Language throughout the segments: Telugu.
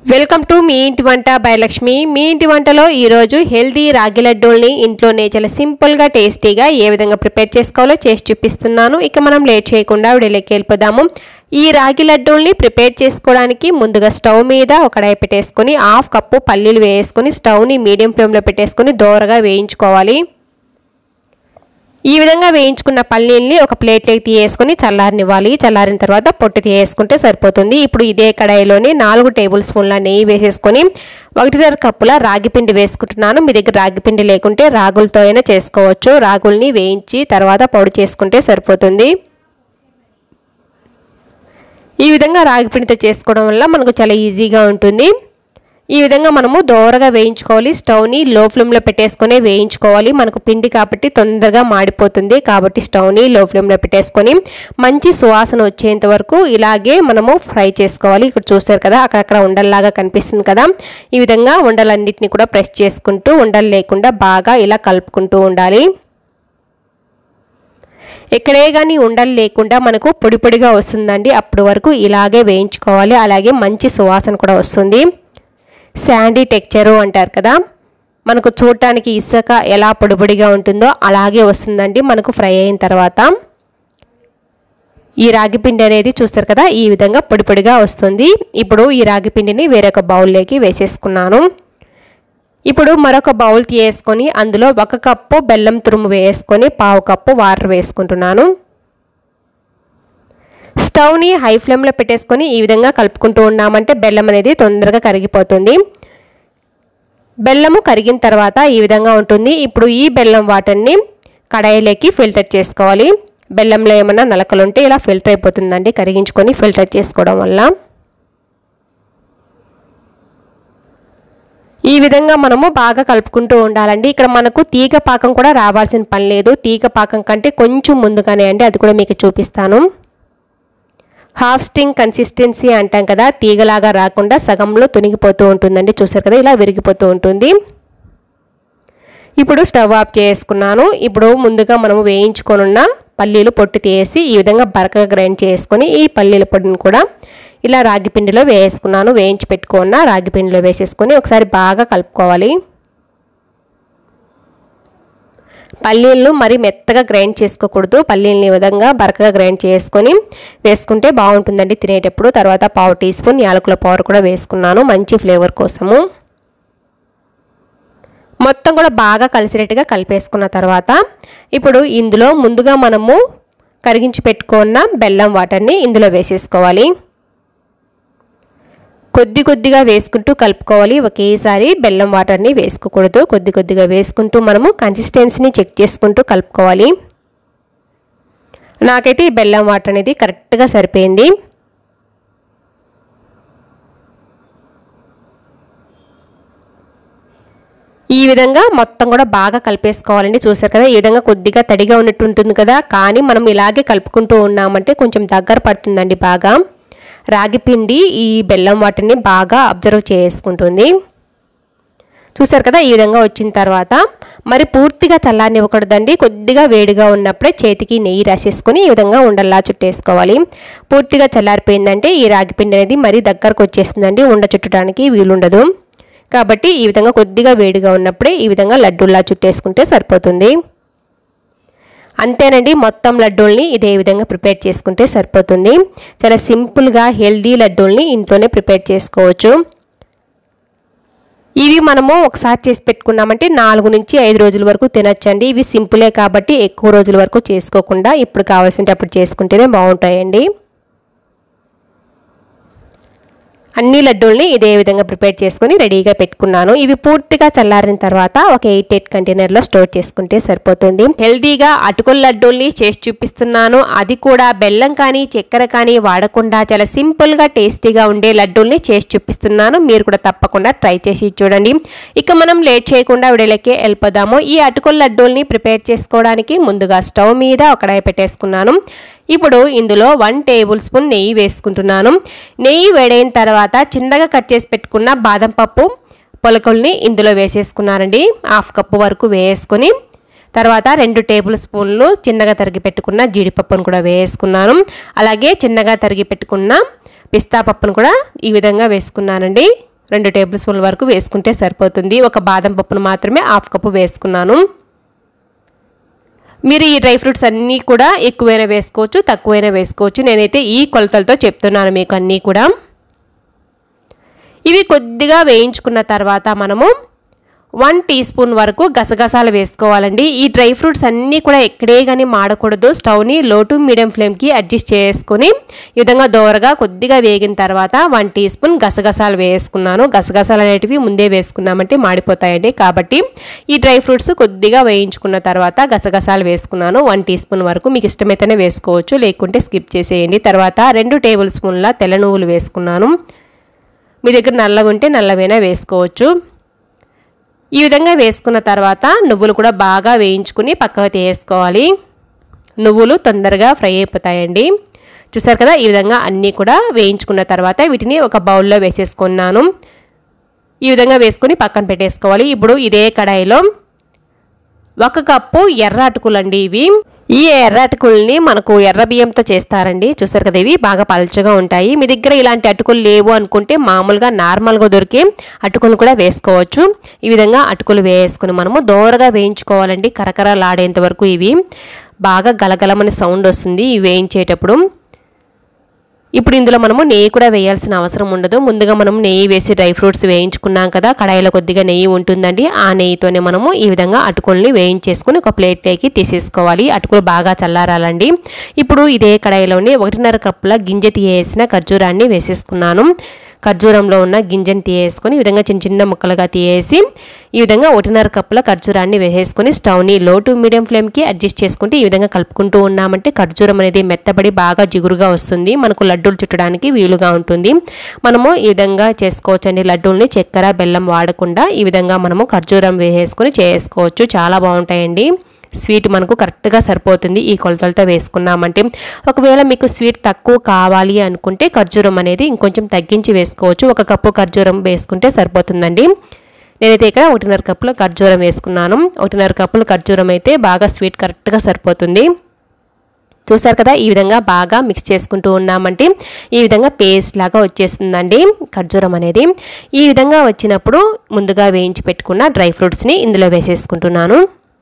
వెల్కమ్ టు మీ ఇంటి వంట బై లక్ష్మి। మీ ఇంటి వంటలో ఈ రోజు హెల్తీ రాగి లడ్డూల్ని ఇంట్లోనే చాలా సింపుల్ గా టేస్టీగా ఏ విధంగా ప్రిపేర్ చేసుకోవాలో చేసి చూపిస్తున్నాను। ఇక మనం లేట్ చేయకుండా వీడియోలోకి వెళ్ళిపోదాము। ఈ రాగి లడ్డూల్ని ప్రిపేర్ చేసుకోవడానికి ముందుగా స్టవ్ మీద ఒక కడాయి పెట్టేసుకొని 1/2 కప్పు పల్లీలు వేసుకొని స్టవ్ ని మీడియం ఫ్లేమ్ లో పెట్టేసుకొని దోరగా వేయించుకోవాలి। ఈ విధంగా వేయించుకున్న పల్లీల్ని ఒక ప్లేట్లోకి తీయేసుకొని చల్లారనివ్వాలి। చల్లారిన తర్వాత పొట్టు తీయేసుకుంటే సరిపోతుంది। ఇప్పుడు ఇదే కడాయిలోని 4 టేబుల్ స్పూన్ల నెయ్యి వేసేసుకొని 1.5 కప్పుల రాగి పిండి వేసుకుంటున్నాను। మీ దగ్గర రాగి పిండి లేకుంటే రాగులతో అయినా చేసుకోవచ్చు। రాగుల్ని వేయించి తర్వాత పొడి చేసుకుంటే సరిపోతుంది। ఈ విధంగా రాగి పిండితో చేసుకోవడం వల్ల మనకు చాలా ఈజీగా ఉంటుంది। ఈ విధంగా మనము దోరగా వేయించుకోవాలి। స్టవ్ ని లో ఫ్లేమ్ లో పెట్టేసుకొని వేయించుకోవాలి। మనకు పిండి కాబట్టి తొందరగా మాడిపోతుంది కాబట్టి స్టవ్ ని లో ఫ్లేమ్ లో పెట్టేసుకొని మంచి సువాసన వచ్చేంత వరకు ఇలాగే మనము ఫ్రై చేసుకోవాలి। ఇక్కడ చూస్తారు కదా అక్కడక్కడ ఉండల్లాగా కనిపిస్తుంది కదా, ఈ విధంగా ఉండలన్నిటిని కూడా ప్రెస్ చేసుకుంటూ ఉండలు లేకుండా బాగా ఇలా కలుపుకుంటూ ఉండాలి। ఎక్కడే గాని ఉండలు లేకుండా మనకు పొడి పొడిగా వస్తుందండి, అప్పటి వరకు ఇలాగే వేయించుకోవాలి। అలాగే మంచి సువాసన కూడా వస్తుంది। శాండీ టెక్చరు అంటారు కదా, మనకు చూడటానికి ఇసుక ఎలా పొడి పొడిగా ఉంటుందో అలాగే వస్తుందండి మనకు ఫ్రై అయిన తర్వాత। ఈ రాగి పిండి అనేది చూస్తారు కదా ఈ విధంగా పొడి పొడిగా వస్తుంది। ఇప్పుడు ఈ రాగి పిండిని వేరొక బౌల్లోకి వేసేసుకున్నాను। ఇప్పుడు మరొక బౌల్ తీసుకొని అందులో 1 కప్పు బెల్లం తురుము వేసుకొని 1/2 కప్పు వాటర్ వేసుకుంటున్నాను। స్టవ్ ని హై ఫ్లేమ్ లో పెట్టేసుకొని ఈ విధంగా కలుపుకుంటూ ఉన్నామంటే బెల్లం అనేది తొందరగా కరిగిపోతుంది। బెల్లము కరిగిన తర్వాత ఈ విధంగా ఉంటుంది। ఇప్పుడు ఈ బెల్లం వాటర్ని కడాయిలోకి ఫిల్టర్ చేసుకోవాలి। బెల్లంలో ఏమైనా నలకలు ఉంటే ఇలా ఫిల్టర్ అయిపోతుందండి కరిగించుకొని ఫిల్టర్ చేసుకోవడం వల్ల। ఈ విధంగా మనము బాగా కలుపుకుంటూ ఉండాలండి। ఇక్కడ మనకు తీగ పాకం కూడా రావాల్సిన పని లేదు, తీగ పాకం కంటే కొంచెం ముందుగానే అండి, అది కూడా మీకు చూపిస్తాను। హాఫ్ స్ట్రింగ్ కన్సిస్టెన్సీ అంటాం కదా, తీగలాగా రాకుండా సగంలో తునిగిపోతూ ఉంటుందండి, చూసారు కదా ఇలా విరిగిపోతూ ఉంటుంది। ఇప్పుడు స్టవ్ ఆఫ్ చేసుకున్నాను। ఇప్పుడు ముందుగా మనము వేయించుకొనున్న పల్లీలు పొట్టు తీసి ఈ విధంగా బరకగా గ్రైండ్ చేసుకొని ఈ పల్లీల పొడిని కూడా ఇలా రాగి పిండిలో వేసుకున్నాను। వేయించి పెట్టుకున్న రాగి పిండిలో వేసేసుకొని ఒకసారి బాగా కలుపుకోవాలి। పల్లీలను మరి మెత్తగా గ్రైండ్ చేసుకోకూడదు, పల్లీలని ఈ విధంగా బరకగా గ్రైండ్ చేసుకొని వేసుకుంటే బాగుంటుందండి తినేటప్పుడు। తర్వాత 1/2 టీ స్పూన్ యాలకుల పౌడర్ కూడా వేసుకున్నాను మంచి ఫ్లేవర్ కోసము। మొత్తం కూడా బాగా కలిసేటట్టుగా కలిపేసుకున్న తర్వాత ఇప్పుడు ఇందులో ముందుగా మనము కరిగించి పెట్టుకున్న బెల్లం వాటర్ని ఇందులో వేసేసుకోవాలి। కొద్ది కొద్దిగా వేసుకుంటూ కలుపుకోవాలి, ఒకేసారి బెల్లం వాటర్ని వేసుకోకూడదు, కొద్ది కొద్దిగా వేసుకుంటూ మనము కన్సిస్టెన్సీని చెక్ చేసుకుంటూ కలుపుకోవాలి। నాకైతే ఈ బెల్లం వాటర్ అనేది కరెక్ట్గా సరిపోయింది। ఈ విధంగా మొత్తం కూడా బాగా కలిపేసుకోవాలండి, చూసారు కదా ఈ విధంగా కొద్దిగా తడిగా ఉన్నట్టు ఉంటుంది కదా, కానీ మనం ఇలాగే కలుపుకుంటూ ఉన్నామంటే కొంచెం దగ్గర పడుతుందండి బాగా। రాగి పిండి ఈ బెల్లం వాటర్ని బాగా అబ్జర్వ్ చేసుకుంటుంది, చూసారు కదా ఈ విధంగా వచ్చిన తర్వాత మరి పూర్తిగా చల్లారనివ్వకూడదండి, కొద్దిగా వేడిగా ఉన్నప్పుడే చేతికి నెయ్యి రాసేసుకొని ఈ విధంగా ఉండల్లా చుట్టేసుకోవాలి। పూర్తిగా చల్లారిపోయిందంటే ఈ రాగి పిండి అనేది మరి దగ్గరకు వచ్చేస్తుందండి, ఉండ చుట్టడానికి వీలుండదు, కాబట్టి ఈ విధంగా కొద్దిగా వేడిగా ఉన్నప్పుడే ఈ విధంగా లడ్డూల్లా చుట్టేసుకుంటే సరిపోతుంది। అంతేనండి, మొత్తం లడ్డూల్ని ఇదే విధంగా ప్రిపేర్ చేసుకుంటే సరిపోతుంది। చాలా సింపుల్గా హెల్దీ లడ్డూల్ని ఇంట్లోనే ప్రిపేర్ చేసుకోవచ్చు। ఇవి మనము ఒకసారి చేసి పెట్టుకున్నామంటే 4 నుంచి 5 రోజుల వరకు తినొచ్చండి। ఇవి సింపులే కాబట్టి ఎక్కువ రోజుల వరకు చేసుకోకుండా ఇప్పుడు కావాల్సింటే అప్పుడు చేసుకుంటేనే బాగుంటాయండి। అన్ని లడ్డూల్ని ఇదే విధంగా ప్రిపేర్ చేసుకొని రెడీగా పెట్టుకున్నాను। ఇవి పూర్తిగా చల్లారిన తర్వాత ఒక 8 కంటైనర్లో స్టోర్ చేసుకుంటే సరిపోతుంది। హెల్దీగా అటుకుల లడ్డూల్ని చేసి చూపిస్తున్నాను, అది కూడా బెల్లం కానీ చక్కెర కానీ వాడకుండా చాలా సింపుల్గా టేస్టీగా ఉండే లడ్డూల్ని చేసి చూపిస్తున్నాను, మీరు కూడా తప్పకుండా ట్రై చేసి చూడండి। ఇక మనం లేట్ చేయకుండా వీడియోలోకి వెళ్ళిపోదాము। ఈ అటుకుల లడ్డూల్ని ప్రిపేర్ చేసుకోవడానికి ముందుగా స్టవ్ మీద ఒక కడాయి పెట్టేసుకున్నాను। ఇప్పుడు ఇందులో 1 టేబుల్ స్పూన్ నెయ్యి వేసుకుంటున్నాను। నెయ్యి వేడైన తర్వాత చిన్నగా కట్ చేసి పెట్టుకున్న బాదం పప్పు పొలకల్ని ఇందులో వేసేసుకున్నానండి, 1/2 కప్పు వరకు వేసుకొని తర్వాత 2 టేబుల్ స్పూన్లు చిన్నగా తరిగి పెట్టుకున్న జీడిపప్పును కూడా వేసుకున్నాను। అలాగే చిన్నగా తరిగి పెట్టుకున్న పిస్తా పప్పును కూడా ఈ విధంగా వేసుకున్నానండి। 2 టేబుల్ స్పూన్ల వరకు వేసుకుంటే సరిపోతుంది. ఒక బాదం పప్పును మాత్రమే 1/2 కప్పు వేసుకున్నాను. మీరు ఈ డ్రై ఫ్రూట్స్ అన్నీ కూడా ఎక్కువైనా వేసుకోవచ్చు, తక్కువైనా వేసుకోవచ్చు. నేనైతే ఈ కొలతలతో చెప్తున్నాను మీకు అన్నీ కూడా. ఇవి కొద్దిగా వేయించుకున్న తర్వాత మనము 1 టీ స్పూన్ వరకు గసగసాలు వేసుకోవాలండి. ఈ డ్రై ఫ్రూట్స్ అన్నీ కూడా ఎక్కడే కానీ మాడకూడదు. స్టవ్ని లో టు మీడియం ఫ్లేమ్కి అడ్జస్ట్ చేసుకుని ఈ విధంగా దోరగా కొద్దిగా వేగిన తర్వాత 1 టీ స్పూన్ గసగసాలు వేసుకున్నాను. గసగసాలు అనేటివి ముందే వేసుకున్నామంటే మాడిపోతాయండి. కాబట్టి ఈ డ్రై ఫ్రూట్స్ కొద్దిగా వేయించుకున్న తర్వాత గసగసాలు వేసుకున్నాను. 1 టీ స్పూన్ వరకు మీకు ఇష్టమైతేనే వేసుకోవచ్చు, లేకుంటే స్కిప్ చేసేయండి. తర్వాత 2 టేబుల్ స్పూన్ల తెల్ల నువ్వులు వేసుకున్నాను. మీ దగ్గర నల్లగా ఉంటే నల్లవైనా వేసుకోవచ్చు. ఈ విధంగా వేసుకున్న తర్వాత నువ్వులు కూడా బాగా వేయించుకుని పక్కకు తీసుకోవాలి. నువ్వులు తొందరగా ఫ్రై అయిపోతాయండి. చూసారు కదా, ఈ విధంగా అన్నీ కూడా వేయించుకున్న తర్వాత వీటిని ఒక బౌల్లో వేసేసుకున్నాను. ఈ విధంగా వేసుకుని పక్కన పెట్టేసుకోవాలి. ఇప్పుడు ఇదే కడాయిలో 1 కప్పు ఎర్ర అటుకులండి. ఇవి ఈ ఎర్ర అటుకుల్ని మనకు ఎర్ర బియ్యంతో చేస్తారండి. చూసారు కదా, ఇవి బాగా పల్చగా ఉంటాయి. మీ దగ్గర ఇలాంటి అటుకులు లేవు అనుకుంటే మామూలుగా నార్మల్గా దొరికే అటుకులు కూడా వేసుకోవచ్చు. ఈ విధంగా అటుకులు వేసుకుని మనము దోరగా వేయించుకోవాలండి. కరకరలాడేంత వరకు ఇవి బాగా గలగలమని సౌండ్ వస్తుంది ఇవి వేయించేటప్పుడు. ఇప్పుడు ఇందులో మనము నెయ్యి కూడా వేయాల్సిన అవసరం ఉండదు. ముందుగా మనం నెయ్యి వేసి డ్రై ఫ్రూట్స్ వేయించుకున్నాం కదా, కడాయిలో కొద్దిగా నెయ్యి ఉంటుందండి. ఆ నెయ్యితోనే మనము ఈ విధంగా అటుకుల్ని వేయించేసుకుని ఒక ప్లేట్లోకి తీసేసుకోవాలి. అటుకులు బాగా చల్లారాలండి. ఇప్పుడు ఇదే కడాయిలోనే 1.5 కప్పుల గింజ తీయేసిన ఖర్జూరాన్ని వేసేసుకున్నాను. ఖర్జూరంలో ఉన్న గింజను తీయేసుకొని ఈ విధంగా చిన్న చిన్న ముక్కలుగా తీయేసి ఈ విధంగా 1.5 కప్పుల ఖర్జూరాన్ని వేసేసుకొని స్టవ్ని లో టు మీడియం ఫ్లేమ్కి అడ్జస్ట్ చేసుకుంటే ఈ విధంగా కలుపుకుంటూ ఉన్నామంటే ఖర్జూరం అనేది మెత్తబడి బాగా జిగురుగా వస్తుంది. మనకు లడ్డూలు చుట్టడానికి వీలుగా ఉంటుంది. మనము ఈ విధంగా చేసుకోవచ్చండి. లడ్డూల్ని చక్కెర బెల్లం వాడకుండా ఈ విధంగా మనము ఖర్జూరం వేసేసుకొని చేసుకోవచ్చు. చాలా బాగుంటాయండి. స్వీట్ మనకు కరెక్ట్గా సరిపోతుంది ఈ కొలతలతో వేసుకున్నామంటే. ఒకవేళ మీకు స్వీట్ తక్కువ కావాలి అనుకుంటే ఖర్జూరం అనేది ఇంకొంచెం తగ్గించి వేసుకోవచ్చు. 1 కప్పు ఖర్జూరం వేసుకుంటే సరిపోతుందండి. నేనైతే ఇక్కడ 1.5 కప్పుల ఖర్జూరం వేసుకున్నాను. 1.5 కప్పుల ఖర్జూరం అయితే బాగా స్వీట్ కరెక్ట్గా సరిపోతుంది. చూసారు కదా, ఈ విధంగా బాగా మిక్స్ చేసుకుంటూ ఉన్నామంటే ఈ విధంగా పేస్ట్ లాగా వచ్చేస్తుందండి ఖర్జూరం అనేది. ఈ విధంగా వచ్చినప్పుడు ముందుగా వేయించి పెట్టుకున్న డ్రై ఫ్రూట్స్ని ఇందులో వేసేసుకుంటున్నాను.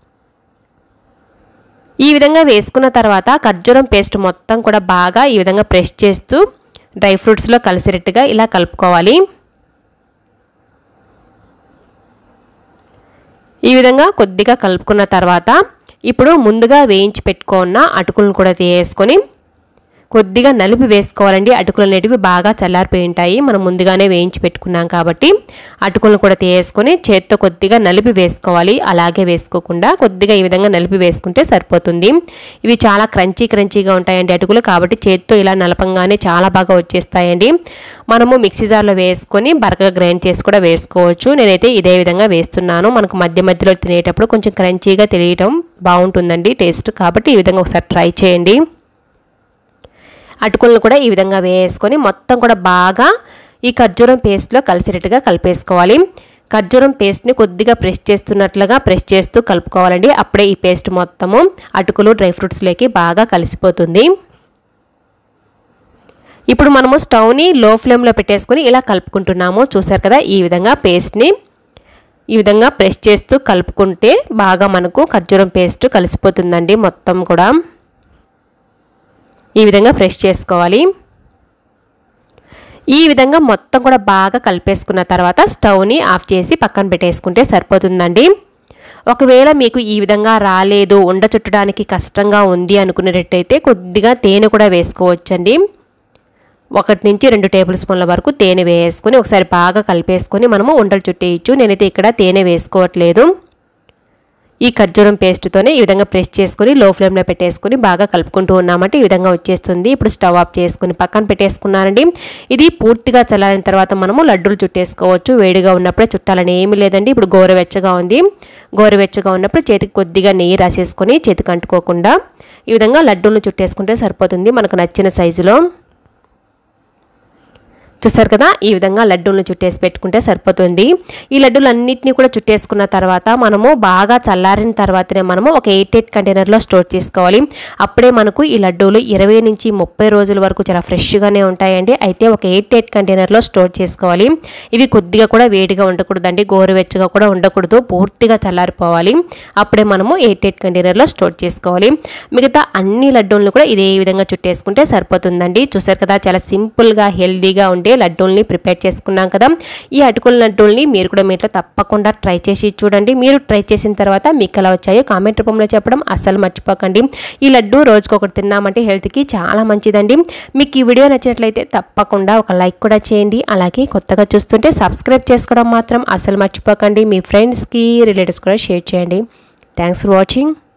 ఈ విధంగా వేసుకున్న తర్వాత ఖర్జూరం పేస్ట్ మొత్తం కూడా బాగా ఈ విధంగా ప్రెస్ చేస్తూ డ్రై ఫ్రూట్స్లో కలిసేటట్టుగా ఇలా కలుపుకోవాలి. ఈ విధంగా కొద్దిగా కలుపుకున్న తర్వాత ఇప్పుడు ముందుగా వేయించి పెట్టుకున్న అటుకులను కూడా తీసేసుకొని కొద్దిగా నలిపి వేసుకోవాలండి. అటుకులు అనేటివి బాగా చల్లారిపోయి ఉంటాయి. మనం ముందుగానే వేయించి పెట్టుకున్నాం కాబట్టి అటుకులను కూడా తీసేసుకొని చేత్తో కొద్దిగా నలిపి వేసుకోవాలి. అలాగే వేసుకోకుండా కొద్దిగా ఈ విధంగా నలిపి వేసుకుంటే సరిపోతుంది. ఇవి చాలా క్రంచీగా ఉంటాయండి అటుకులు. కాబట్టి చేత్తో ఇలా నలపంగానే చాలా బాగా వచ్చేస్తాయండి. మనము మిక్సీ జార్లో వేసుకొని బరకగా గ్రైండ్ చేసి కూడా వేసుకోవచ్చు. నేనైతే ఇదే విధంగా వేస్తున్నాను. మనకు మధ్యలో తినేటప్పుడు కొంచెం క్రంచీగా తెలియటం బాగుంటుందండి టేస్ట్. కాబట్టి ఈ విధంగా ఒకసారి ట్రై చేయండి. అటుకులను కూడా ఈ విధంగా వేసుకొని మొత్తం కూడా బాగా ఈ ఖర్జూరం పేస్ట్లో కలిసేటట్టుగా కలిపేసుకోవాలి. ఖర్జూరం పేస్ట్ని కొద్దిగా ప్రెస్ చేస్తున్నట్లుగా ప్రెస్ చేస్తూ కలుపుకోవాలండి. అప్పుడే ఈ పేస్ట్ మొత్తము అటుకులు డ్రై ఫ్రూట్స్లోకి బాగా కలిసిపోతుంది. ఇప్పుడు మనము స్టవ్ని లో ఫ్లేమ్లో పెట్టేసుకొని ఇలా కలుపుకుంటున్నాము. చూసారు కదా, ఈ విధంగా పేస్ట్ని ఈ విధంగా ప్రెస్ చేస్తూ కలుపుకుంటే బాగా మనకు ఖర్జూరం పేస్ట్ కలిసిపోతుందండి మొత్తం కూడా. ఈ విధంగా ప్రెస్ చేసుకోవాలి. ఈ విధంగా మొత్తం కూడా బాగా కలిపేసుకున్న తర్వాత స్టవ్ని ఆఫ్ చేసి పక్కన పెట్టేసుకుంటే సరిపోతుందండి. ఒకవేళ మీకు ఈ విధంగా రాలేదు, ఉండ చుట్టడానికి కష్టంగా ఉంది అనుకునేటట్టయితే కొద్దిగా తేనె కూడా వేసుకోవచ్చండి. 1 నుంచి 2 టేబుల్ స్పూన్ల వరకు తేనె వేసుకొని ఒకసారి బాగా కలిపేసుకొని మనము ఉండలు చుట్టేయచ్చు. నేనైతే ఇక్కడ తేనె వేసుకోవట్లేదు. ఈ ఖర్జూరం పేస్ట్తోనే ఈ విధంగా ప్రెస్ చేసుకొని లో ఫ్లేమ్లో పెట్టేసుకొని బాగా కలుపుకుంటూ ఉన్నామంటే ఈ విధంగా వచ్చేస్తుంది. ఇప్పుడు స్టవ్ ఆఫ్ చేసుకుని పక్కన పెట్టేసుకున్నానండి. ఇది పూర్తిగా చల్లారిన తర్వాత మనము లడ్డూలు చుట్టేసుకోవచ్చు. వేడిగా ఉన్నప్పుడే చుట్టాలని ఏమీ లేదండి. ఇప్పుడు గోరువెచ్చగా ఉంది. గోరువెచ్చగా ఉన్నప్పుడు చేతికి కొద్దిగా నెయ్యి రాసేసుకొని చేతికి అంటుకోకుండా ఈ విధంగా లడ్డూలను చుట్టేసుకుంటే సరిపోతుంది మనకు నచ్చిన సైజులో. చూసారు కదా, ఈ విధంగా లడ్డూలను చుట్టేసి పెట్టుకుంటే సరిపోతుంది. ఈ లడ్డూలు అన్నిటిని కూడా చుట్టేసుకున్న తర్వాత మనము బాగా చల్లారిన తర్వాతనే మనము ఒక ఎయిట్ కంటైనర్లో స్టోర్ చేసుకోవాలి. అప్పుడే మనకు ఈ లడ్డూలు 20 నుంచి 30 రోజుల వరకు చాలా ఫ్రెష్గానే ఉంటాయండి. అయితే ఒక ఎయిట్ కంటైనర్లో స్టోర్ చేసుకోవాలి. ఇవి కొద్దిగా కూడా వేడిగా ఉండకూడదండి, గోరువెచ్చగా కూడా ఉండకూడదు, పూర్తిగా చల్లారిపోవాలి. అప్పుడే మనము ఎయిట్ కంటైనర్లో స్టోర్ చేసుకోవాలి. మిగతా అన్ని లడ్డూలను కూడా ఇదే విధంగా చుట్టేసుకుంటే సరిపోతుందండి. చూసారు కదా, చాలా సింపుల్గా హెల్దీగా ఉండే లడ్డూల్ని ప్రిపేర్ చేసుకున్నాం కదా. ఈ అటుకుల లడ్డూల్ని మీరు కూడా మీ ఇంట్లో తప్పకుండా ట్రై చేసి చూడండి. మీరు ట్రై చేసిన తర్వాత మీకు ఎలా వచ్చాయో కామెంట్ రూపంలో చెప్పడం అస్సలు మర్చిపోకండి. ఈ లడ్డు రోజుకొకటి తిన్నామంటే హెల్త్కి చాలా మంచిదండి. మీకు ఈ వీడియో నచ్చినట్లయితే తప్పకుండా ఒక లైక్ కూడా చేయండి. అలాగే కొత్తగా చూస్తుంటే సబ్స్క్రైబ్ చేసుకోవడం మాత్రం అస్సలు మర్చిపోకండి. మీ ఫ్రెండ్స్కి రిలేటివ్స్ కూడా షేర్ చేయండి. Thanks for watching.